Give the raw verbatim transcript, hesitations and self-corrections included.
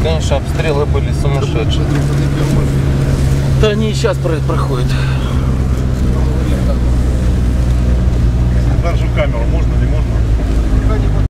конечно, обстрелы были сумасшедшие. Да они и сейчас проходят.